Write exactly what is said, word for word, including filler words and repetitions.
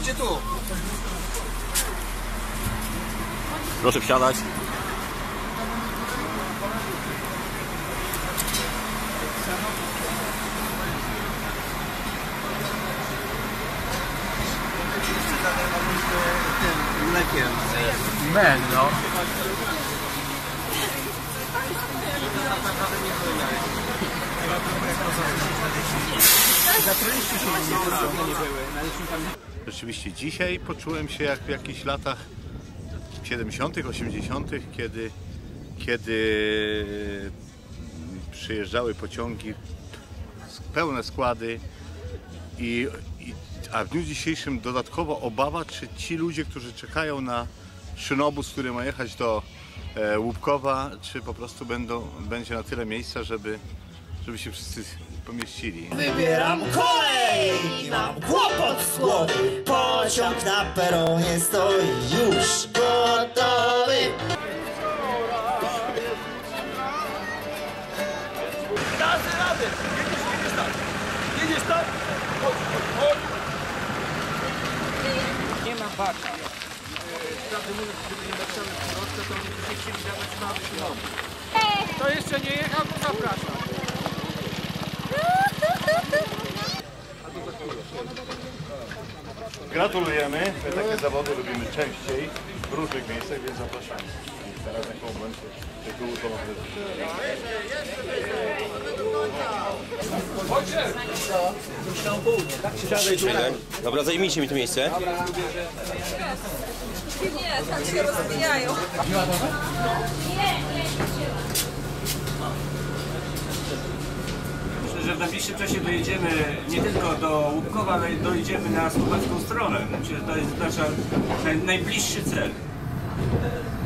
Chodźcie tu. Proszę wsiadać. Tym mlekiem. Men, no. Rzeczywiście dzisiaj poczułem się jak w jakichś latach siedemdziesiątych, osiemdziesiątych, kiedy, kiedy przyjeżdżały pociągi, pełne składy i, i a w dniu dzisiejszym dodatkowo obawa, czy ci ludzie, którzy czekają na szynobus, który ma jechać do e, Łupkowa, czy po prostu będą, będzie na tyle miejsca, żeby, żeby się wszyscy pomieścili. Wybieram kolej i mam kłopot z głowy. Pociąg na peronie stoi już gotowy. Dasz radę! Jedziesz, jedziesz tak! Jedziesz tak! Chodź, chodź, chodź! Nie ma baka. Prawdę mówiąc, gdyby nie napisane w środce, to byśmy chcieli dawać mały środek. To jeszcze nie jechał, to zapraszam. Gratulujemy, my takie zawody robimy częściej w różnych miejscach, więc zapraszamy. Teraz na moment tytułu to mamy. Dobra, zajmijcie mi to miejsce. Nie, tam się rozwijają. Myślę, że w najbliższym czasie dojedziemy nie tylko do Łupkowa, ale dojedziemy na słowacką stronę. Myślę, że to jest nasz najbliższy cel.